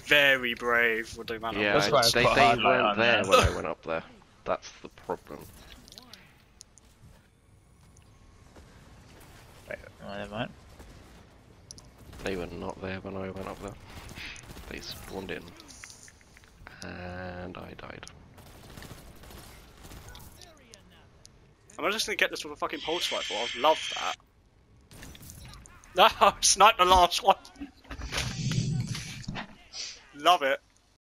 very brave with the amount Yeah, of they weren't there when I went up there. That's the problem. Wait, never mind. They were not there when I went up there. They spawned in. And I died. I'm just gonna get this with a fucking pulse rifle. I'd love that. No, snipe the last one. Love it.